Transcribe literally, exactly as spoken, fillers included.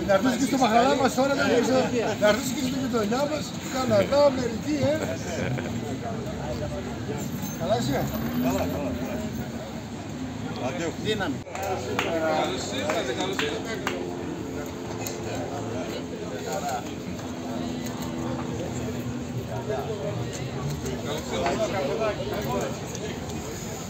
Να έρθεις και στο μαχαλά μας τώρα, να έρθεις και στη γειτονιά μας, Καναδά, Αμερική, ε. Καλά είσαι. Καλά, καλά. Αντέχω. Δύναμη. Καλώς ήρθατε, καλώς ήρθατε. Καλώς ήρθατε.